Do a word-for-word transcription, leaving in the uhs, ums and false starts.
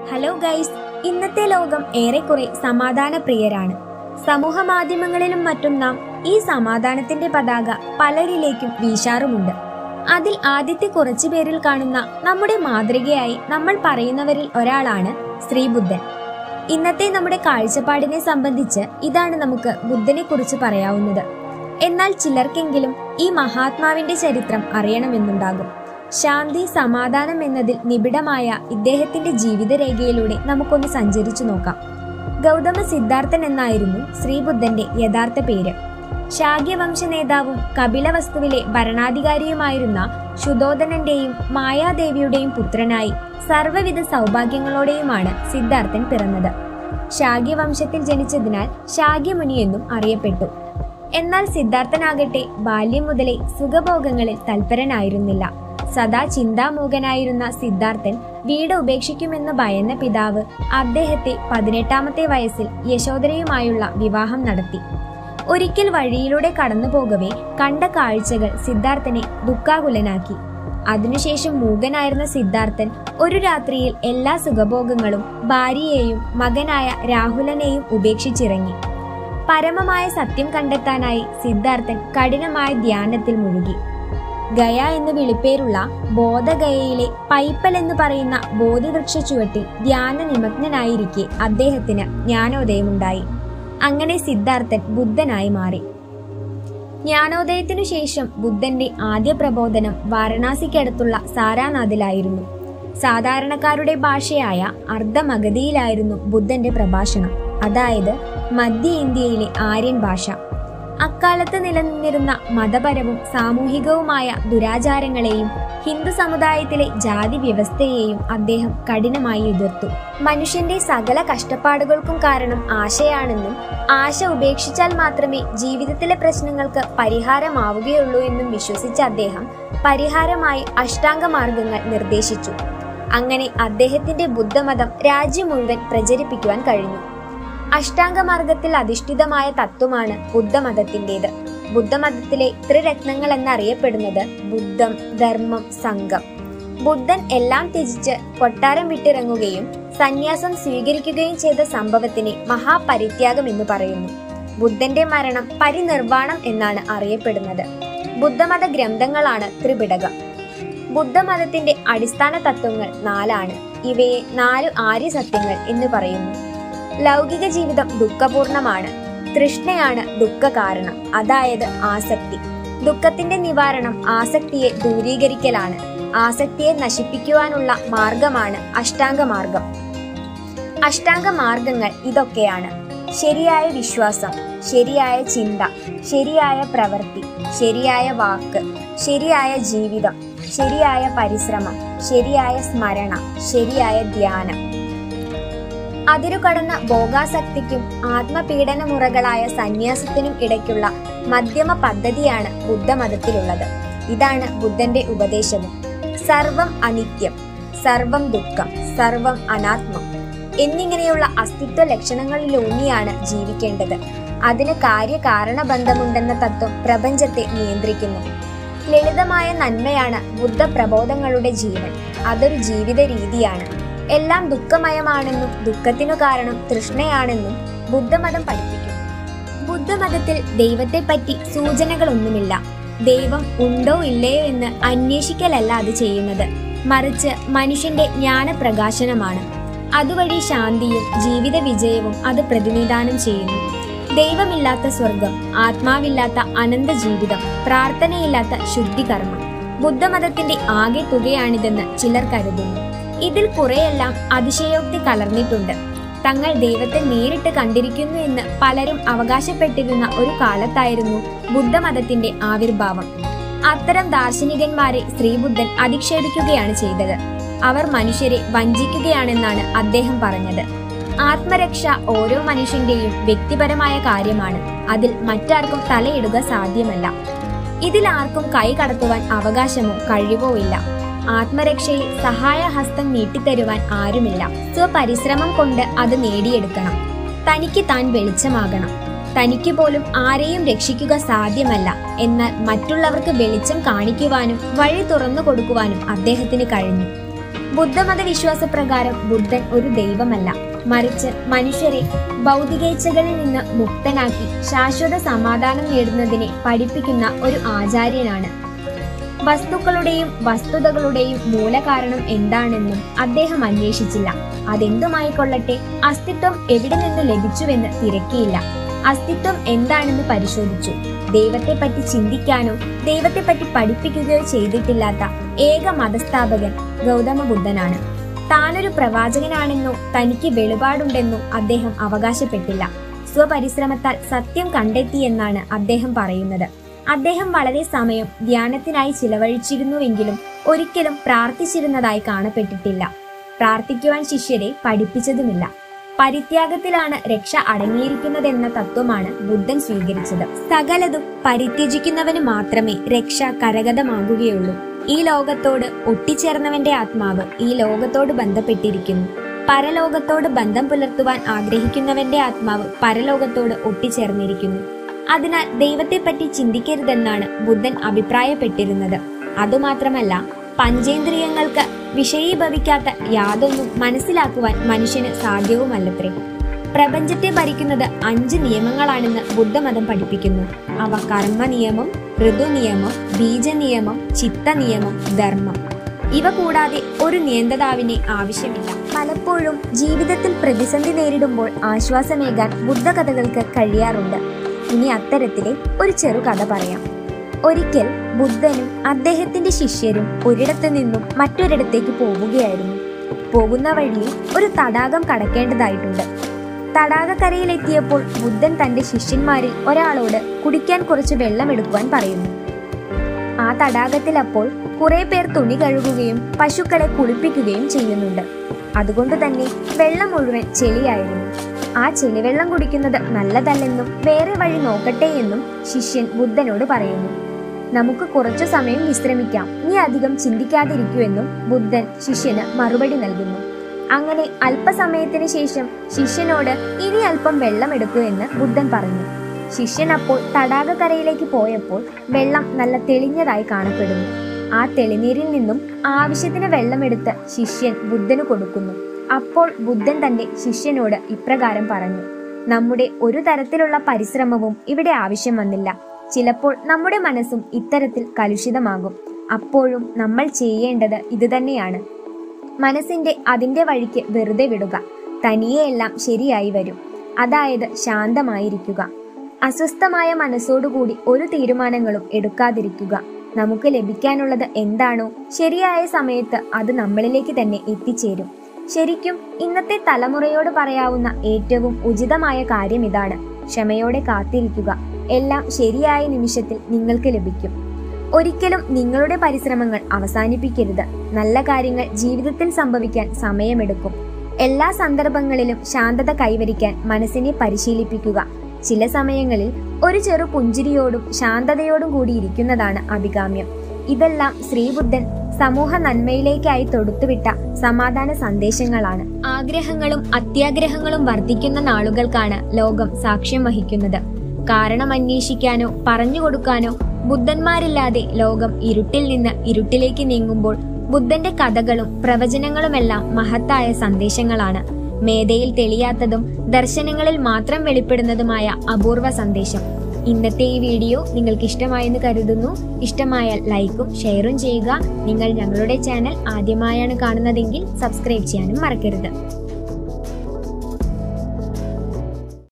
Hello guys, ഇന്നത്തെ ലോകം ഏറെക്കുറെ സമാധാന പ്രിയരാണ്. സമൂഹ മാധ്യമങ്ങളിലും മറ്റും നാം ഈ സമാധാനത്തിന്റെ പതാക പലരിലേക്കും വീശാറുമുണ്ട്. അതിൽ ആദ്യത്തെ കുറച്ചു പേരിൽ കാണുന്ന നമ്മുടെ മാതൃകയായി നമ്മൾ പറയുന്നവരിൽ ഒരാളാണ് ശ്രീബുദ്ധൻ. ഇന്നത്തെ നമ്മുടെ കാഴ്ചപ്പാടിനെ സംബന്ധിച്ച് ഇതാണ് നമുക്ക് ബുദ്ധനെ കുറിച്ച് പറയാവുന്നത്. എന്നാൽ ചിലർക്കെങ്കിലും ഈ മഹാത്മാവിന്റെ ചരിത്രം അറിയണമെന്നുണ്ടാകും. ശാന്തി, സമാധാനം എന്നതിൽ നിബിഡമായ ഇദ്ദേഹത്തിന്റെ ജീവിതരേഖയിലൂടെ നമുക്കൊന്ന് സഞ്ചരിച്ചു നോക്കാം. ഗൗതമ സിദ്ധാർത്ഥൻ എന്നായിരുന്നു ശ്രീബുദ്ധന്റെ യഥാർത്ഥ പേര്. ശാക്യവംശ നേതാവും കപിലവസ്തുവിലെ ഭരണാധികാരിയുമായിരുന്ന ശുദ്ധോദനന്റെയും മായാദേവിയുടെയും പുത്രനായി സർവ്വവിധ സൗഭാഗ്യങ്ങളോടെയുമാണ് സിദ്ധാർത്ഥൻ പിറന്നത്. ശാക്യവംശത്തിൽ ജനിച്ചതിനാൽ ശാക്യമുനി എന്നും അറിയപ്പെട്ടു. എന്നാൽ സിദ്ധാർത്ഥനാകട്ടെ ബാല്യം മുതലേ സുഖഭോഗങ്ങളിൽ തൽപരനായിരുന്നില്ല. സദാ ചിന്താമൂകനായിരുന്ന സിദ്ധാർത്ഥൻ വീട് ഉപേക്ഷിക്കുമെന്ന് ഭയന്ന പിതാവ് അദ്ദേഹത്തെ പതിനെട്ടാമത്തെ വയസ്സിൽ യശോദരയുമായുള്ള വിവാഹം നടത്തി. ഒരിക്കൽ വഴിയിലൂടെ കടന്നു പോകവേ കണ്ട കാഴ്ചകൾ സിദ്ധാർത്ഥനെ ദുഃഖാകുലനാക്കി. അതിനുശേഷം മൂകനായിരുന്ന സിദ്ധാർത്ഥൻ ഒരു രാത്രിയിൽ എല്ലാ സുഖഭോഗങ്ങളും ഭാര്യയെയും മകനായ രാഹുലനെയും ഉപേക്ഷിച്ചിറങ്ങി. പരമമായ സത്യം കണ്ടെത്താനായി സിദ്ധാർത്ഥൻ കഠിനമായ ധ്യാനത്തിൽ മുഴുകി. ഗയ എന്ന് വിളിപ്പേരുള്ള ബോധഗയയിലെ പൈപ്പൽ എന്ന് പറയുന്ന ബോധിവൃക്ഷ ചുവട്ടിൽ ധ്യാന നിമഗ്നനായിരിക്കെ അദ്ദേഹത്തിന് ജ്ഞാനോദയമുണ്ടായി. അങ്ങനെ സിദ്ധാർത്ഥൻ ബുദ്ധനായി മാറി. ജ്ഞാനോദയത്തിനു ശേഷം ബുദ്ധന്റെ ആദ്യ പ്രബോധനം വാരണാസിക്കടുത്തുള്ള സാരാനാഥിലായിരുന്നു. സാധാരണക്കാരുടെ ഭാഷയായ അർദ്ധമഗധിയിലായിരുന്നു ബുദ്ധന്റെ പ്രഭാഷണം, അതായത് മധ്യ ഇന്ത്യയിലെ ആര്യൻ ഭാഷ. അക്കാലത്ത് നിലനിന്നിരുന്ന മതപരവും സാമൂഹികവുമായ ദുരാചാരങ്ങളെയും ഹിന്ദു സമുദായത്തിലെ ജാതി വ്യവസ്ഥയെയും അദ്ദേഹം കഠിനമായി എതിർത്തു. മനുഷ്യന്റെ സകല കഷ്ടപ്പാടുകൾക്കും കാരണം ആശയാണെന്നും ആശ ഉപേക്ഷിച്ചാൽ മാത്രമേ ജീവിതത്തിലെ പ്രശ്നങ്ങൾക്ക് പരിഹാരമാവുകയുള്ളൂ എന്നും വിശ്വസിച്ച അദ്ദേഹം പരിഹാരമായി അഷ്ടാംഗ മാർഗങ്ങൾ നിർദ്ദേശിച്ചു. അങ്ങനെ അദ്ദേഹത്തിന്റെ ബുദ്ധമതം രാജ്യം മുഴുവൻ പ്രചരിപ്പിക്കുവാൻ കഴിഞ്ഞു. അഷ്ടാംഗമാർഗത്തിൽ അധിഷ്ഠിതമായ തത്വമാണ് ബുദ്ധമതത്തിൻ്റെത്. ബുദ്ധമതത്തിലെ ത്രിരത്നങ്ങൾ എന്നറിയപ്പെടുന്നത് ബുദ്ധം, ധർമ്മം, സംഘം. ബുദ്ധൻ എല്ലാം ത്യജിച്ച് കൊട്ടാരം വിട്ടിറങ്ങുകയും സന്യാസം സ്വീകരിക്കുകയും ചെയ്ത സംഭവത്തിനെ മഹാപരിത്യാഗം എന്ന് പറയുന്നു. ബുദ്ധന്റെ മരണം പരിനിർവാണം എന്നാണ് അറിയപ്പെടുന്നത്. ബുദ്ധമത ഗ്രന്ഥങ്ങളാണ് ത്രിപിടകം. ബുദ്ധമതത്തിന്റെ അടിസ്ഥാന തത്വങ്ങൾ നാലാണ്. ഇവയെ നാലു ആര്യ സത്യങ്ങൾ എന്ന് പറയുന്നു. ലൗകിക ജീവിതം ദുഃഖപൂർണമാണ്. തൃഷ്ണയാണ് ദുഃഖ കാരണം, അതായത് ആസക്തി. ദുഃഖത്തിന്റെ നിവാരണം ആസക്തിയെ ദൂരീകരിക്കലാണ്. ആസക്തിയെ നശിപ്പിക്കുവാനുള്ള മാർഗമാണ് അഷ്ടാംഗ മാർഗം. അഷ്ടാംഗ മാർഗങ്ങൾ ഇതൊക്കെയാണ്: ശരിയായ വിശ്വാസം, ശരിയായ ചിന്ത, ശരിയായ പ്രവൃത്തി, ശരിയായ വാക്ക്, ശരിയായ ജീവിതം, ശരിയായ പരിശ്രമം, ശരിയായ സ്മരണ, ശരിയായ ധ്യാനം. അതിരുകടന്ന ഭോഗാസക്തിക്കും ആത്മപീഡന മുറകളായ സന്യാസത്തിനും ഇടയ്ക്കുള്ള മധ്യമ പദ്ധതിയാണ് ബുദ്ധമതത്തിലുള്ളത്. ഇതാണ് ബുദ്ധന്റെ ഉപദേശവും. സർവം അനിത്യം, സർവം ദുഃഖം, സർവം അനാത്മം എന്നിങ്ങനെയുള്ള അസ്തിത്വ ലക്ഷണങ്ങളിലൂന്നിയാണ് ജീവിക്കേണ്ടത്. അതിന് കാര്യകാരണബന്ധമുണ്ടെന്ന തത്വം പ്രപഞ്ചത്തെ നിയന്ത്രിക്കുന്നു. ലളിതമായ നന്മയാണ് ബുദ്ധ പ്രബോധങ്ങളുടെ ജീവൻ. അതൊരു ജീവിത രീതിയാണ്. എല്ലാം ദുഃഖമയമാണെന്നും ദുഃഖത്തിനു കാരണം തൃഷ്ണയാണെന്നും ബുദ്ധമതം പഠിപ്പിക്കുന്നു. ബുദ്ധമതത്തിൽ ദൈവത്തെപ്പറ്റി സൂചനകളൊന്നുമില്ല. ദൈവം ഉണ്ടോ ഇല്ലയോ എന്ന് അന്വേഷിക്കലല്ല അത് ചെയ്യുന്നത്, മറിച്ച് മനുഷ്യന്റെ ജ്ഞാനപ്രകാശനമാണ്. അതുവഴി ശാന്തിയും ജീവിത വിജയവും അത് പ്രതിനിധാനം ചെയ്യുന്നു. ദൈവമില്ലാത്ത സ്വർഗം, ആത്മാവില്ലാത്ത അനന്ത ജീവിതം, പ്രാർത്ഥനയില്ലാത്ത ശുദ്ധികർമ്മം ബുദ്ധമതത്തിന്റെ ആകെ തുകയാണിതെന്ന് ചിലർ കരുതുന്നു. ഇതിൽ കുറെയെല്ലാം അതിശയോക്തി കലർന്നിട്ടുണ്ട്. തങ്ങൾ ദൈവത്തെ നേരിട്ട് കണ്ടിരിക്കുന്നു എന്ന് പലരും അവകാശപ്പെട്ടിരുന്ന ഒരു കാലത്തായിരുന്നു ബുദ്ധമതത്തിന്റെ ആവിർഭാവം. അത്തരം ദാർശനികന്മാരെ ശ്രീബുദ്ധൻ അധിക്ഷേപിക്കുകയാണ് ചെയ്തത്. അവർ മനുഷ്യരെ വഞ്ചിക്കുകയാണെന്നാണ് അദ്ദേഹം പറഞ്ഞത്. ആത്മരക്ഷ ഓരോ മനുഷ്യന്റെയും വ്യക്തിപരമായ കാര്യമാണ്. അതിൽ മറ്റാർക്കും തലയിടുക സാധ്യമല്ല. ഇതിൽ ആർക്കും കൈ കടത്തുവാൻ അവകാശമോ കഴിവോ ഇല്ല. ആത്മരക്ഷയിൽ സഹായഹസ്തം നീട്ടിത്തരുവാൻ ആരുമില്ല. സ്വപരിശ്രമം കൊണ്ട് അത് നേടിയെടുക്കണം. തനിക്ക് താൻ വെളിച്ചമാകണം. തനിക്ക് പോലും ആരെയും രക്ഷിക്കുക സാധ്യമല്ല. എന്നാൽ മറ്റുള്ളവർക്ക് വെളിച്ചം കാണിക്കുവാനും വഴി തുറന്നു കൊടുക്കുവാനും അദ്ദേഹത്തിന് കഴിഞ്ഞു. ബുദ്ധമത വിശ്വാസപ്രകാരം ബുദ്ധൻ ഒരു ദൈവമല്ല, മറിച്ച് മനുഷ്യരെ ഭൗതികേച്ഛകളിൽ നിന്ന് മുക്തനാക്കി ശാശ്വത സമാധാനം നേടുന്നതിനെ പഠിപ്പിക്കുന്ന ഒരു ആചാര്യനാണ്. വസ്തുക്കളുടെയും വസ്തുതകളുടെയും മൂലകാരണം എന്താണെന്നും അദ്ദേഹം അന്വേഷിച്ചില്ല. അതെന്തുമായിക്കൊള്ളട്ടെ, അസ്തിത്വം എവിടെ നിന്ന് ലഭിച്ചുവെന്ന് തിരക്കിയില്ല. അസ്തിത്വം എന്താണെന്ന് പരിശോധിച്ചു. ദൈവത്തെപ്പറ്റി ചിന്തിക്കാനോ ദൈവത്തെപ്പറ്റി പഠിപ്പിക്കുകയോ ചെയ്തിട്ടില്ലാത്ത ഏക മതസ്ഥാപകൻ ഗൗതമ ബുദ്ധനാണ്. താനൊരു പ്രവാചകനാണെന്നോ തനിക്ക് വെളിപാടുണ്ടെന്നോ അദ്ദേഹം അവകാശപ്പെട്ടില്ല. സ്വപരിശ്രമത്താൽ സത്യം കണ്ടെത്തിയെന്നാണ് അദ്ദേഹം പറയുന്നത്. അദ്ദേഹം വളരെ സമയം ധ്യാനത്തിനായി ചിലവഴിച്ചിരുന്നുവെങ്കിലും ഒരിക്കലും പ്രാർത്ഥിച്ചിരുന്നതായി കാണപ്പെട്ടിട്ടില്ല. പ്രാർത്ഥിക്കുവാൻ ശിഷ്യരെ പഠിപ്പിച്ചതുമില്ല. പരിത്യാഗത്തിലാണ് രക്ഷ അടങ്ങിയിരിക്കുന്നതെന്ന തത്വമാണ് ബുദ്ധൻ സ്വീകരിച്ചത്. സകലതും പരിത്യജിക്കുന്നവന് മാത്രമേ രക്ഷ കരഗതമാകുകയുള്ളൂ. ഈ ലോകത്തോട് ഒട്ടിച്ചേർന്നവന്റെ ആത്മാവ് ഈ ലോകത്തോട് ബന്ധപ്പെട്ടിരിക്കുന്നു. പരലോകത്തോട് ബന്ധം പുലർത്തുവാൻ ആഗ്രഹിക്കുന്നവന്റെ ആത്മാവ് പരലോകത്തോട് ഒട്ടിച്ചേർന്നിരിക്കുന്നു. അതിനാൽ ദൈവത്തെപ്പറ്റി ചിന്തിക്കരുതെന്നാണ് ബുദ്ധൻ അഭിപ്രായപ്പെട്ടിരുന്നത്. അതുമാത്രമല്ല, പഞ്ചേന്ദ്രിയങ്ങൾക്ക് വിഷയീഭവിക്കാത്ത യാതൊന്നും മനസ്സിലാക്കുവാൻ മനുഷ്യന് സാധ്യവുമല്ലത്രേ. പ്രപഞ്ചത്തെ ഭരിക്കുന്നത് അഞ്ച് നിയമങ്ങളാണെന്ന് ബുദ്ധമതം പഠിപ്പിക്കുന്നു. അവ കർമ്മ നിയമം, ഋതു നിയമം, ബീജ നിയമം, ചിത്ത നിയമം, ധർമ്മം. ഇവ കൂടാതെ ഒരു നിയന്ത്രതാവിനെ ആവശ്യമില്ല. പലപ്പോഴും ജീവിതത്തിൽ പ്രതിസന്ധി നേരിടുമ്പോൾ ആശ്വാസമേകാൻ ബുദ്ധകഥകൾക്ക് കഴിയാറുണ്ട്. ഇനി അത്തരത്തിലെ ഒരു ചെറുകഥ പറയാം. ഒരിക്കൽ ബുദ്ധനും അദ്ദേഹത്തിന്റെ ശിഷ്യരും ഒരിടത്തു നിന്നും മറ്റൊരിടത്തേക്ക് പോവുകയായിരുന്നു. പോകുന്ന വഴിയിൽ ഒരു തടാകം കടക്കേണ്ടതായിട്ടുണ്ട്. തടാകക്കരയിലെത്തിയപ്പോൾ ബുദ്ധൻ തന്റെ ശിഷ്യന്മാരിൽ ഒരാളോട് കുടിക്കാൻ കുറച്ച് വെള്ളം എടുക്കുവാൻ പറയുന്നു. ആ തടാകത്തിൽ അപ്പോൾ കുറെ പേർ തുണി കഴുകുകയും പശുക്കളെ കുളിപ്പിക്കുകയും ചെയ്യുന്നുണ്ട്. അതുകൊണ്ട് തന്നെ വെള്ളം മുഴുവൻ ചെളിയായിരുന്നു. ആ ചെളിവെള്ളം കുടിക്കുന്നത് നല്ലതല്ലെന്നും വേറെ വഴി നോക്കട്ടെ എന്നും ശിഷ്യൻ ബുദ്ധനോട് പറയുന്നു. നമുക്ക് കുറച്ചു സമയം വിശ്രമിക്കാം, നീ അധികം ചിന്തിക്കാതിരിക്കൂ എന്നും ബുദ്ധൻ ശിഷ്യന് മറുപടി നൽകുന്നു. അങ്ങനെ അല്പസമയത്തിന് ശേഷം ശിഷ്യനോട് ഇനി അല്പം വെള്ളം എടുക്കൂ എന്ന് ബുദ്ധൻ പറഞ്ഞു. ശിഷ്യൻ അപ്പോൾ തടാകക്കരയിലേക്ക് പോയപ്പോൾ വെള്ളം നല്ല തെളിഞ്ഞതായി കാണപ്പെടുന്നു. ആ തെളിനീരിൽ നിന്നും ആവശ്യത്തിന് വെള്ളമെടുത്ത് ശിഷ്യൻ ബുദ്ധന് കൊടുക്കുന്നു. അപ്പോൾ ബുദ്ധൻ തന്റെ ശിഷ്യനോട് ഇപ്രകാരം പറഞ്ഞു: നമ്മുടെ ഒരു തരത്തിലുള്ള പരിശ്രമവും ഇവിടെ ആവശ്യം വന്നില്ല. ചിലപ്പോൾ നമ്മുടെ മനസ്സും ഇത്തരത്തിൽ കലുഷിതമാകും. അപ്പോഴും നമ്മൾ ചെയ്യേണ്ടത് ഇത് തന്നെയാണ്. മനസ്സിന്റെ അതിന്റെ വഴിക്ക് വെറുതെ വിടുക. തനിയെ എല്ലാം ശരിയായി വരും. അതായത് ശാന്തമായിരിക്കുക. അസ്വസ്ഥമായ മനസ്സോടുകൂടി ഒരു തീരുമാനങ്ങളും എടുക്കാതിരിക്കുക. നമുക്ക് ലഭിക്കാനുള്ളത് എന്താണോ ശരിയായ സമയത്ത് അത് നമ്മളിലേക്ക് തന്നെ എത്തിച്ചേരും. ശരിക്കും ഇന്നത്തെ തലമുറയോട് പറയാവുന്ന ഏറ്റവും ഉചിതമായ കാര്യം ഇതാണ്: ക്ഷമയോടെ കാത്തിരിക്കുക. എല്ലാം ശരിയായ നിമിഷത്തിൽ നിങ്ങൾക്ക് ലഭിക്കും. ഒരിക്കലും നിങ്ങളുടെ പരിശ്രമങ്ങൾ അവസാനിപ്പിക്കരുത്. നല്ല കാര്യങ്ങൾ ജീവിതത്തിൽ സംഭവിക്കാൻ സമയമെടുക്കും. എല്ലാ സന്ദർഭങ്ങളിലും ശാന്തത കൈവരിക്കാൻ മനസ്സിനെ പരിശീലിപ്പിക്കുക. ചില സമയങ്ങളിൽ ഒരു ചെറു പുഞ്ചിരിയോടും ശാന്തതയോടും കൂടി ഇരിക്കുന്നതാണ് അഭികാമ്യം. ഇതെല്ലാം ശ്രീബുദ്ധൻ സമൂഹ നന്മയിലേക്കായി തൊടുത്തുവിട്ട സമാധാന സന്ദേശങ്ങളാണ്. ആഗ്രഹങ്ങളും അത്യാഗ്രഹങ്ങളും വർദ്ധിക്കുന്ന നാളുകൾക്കാണ് ലോകം സാക്ഷ്യം വഹിക്കുന്നത്. കാരണം അന്വേഷിക്കാനോ പറഞ്ഞുകൊടുക്കാനോ ബുദ്ധന്മാരില്ലാതെ ലോകം ഇരുട്ടിൽ നിന്ന് ഇരുട്ടിലേക്ക് നീങ്ങുമ്പോൾ ബുദ്ധന്റെ കഥകളും പ്രവചനങ്ങളുമെല്ലാം മഹത്തായ സന്ദേശങ്ങളാണ്. മേധയിൽ തെളിയാത്തതും ദർശനങ്ങളിൽ മാത്രം വെളിപ്പെടുന്നതുമായ അപൂർവ സന്ദേശം. ഇന്നത്തെ ഈ വീഡിയോ നിങ്ങൾക്ക് ഇഷ്ടമായെന്ന് കരുതുന്നു. ഇഷ്ടമായാൽ ലൈക്കും ഷെയറും ചെയ്യുക. നിങ്ങൾ ഞങ്ങളുടെ ചാനൽ ആദ്യമായാണ് കാണുന്നതെങ്കിൽ സബ്സ്ക്രൈബ് ചെയ്യാനും മറക്കരുത്.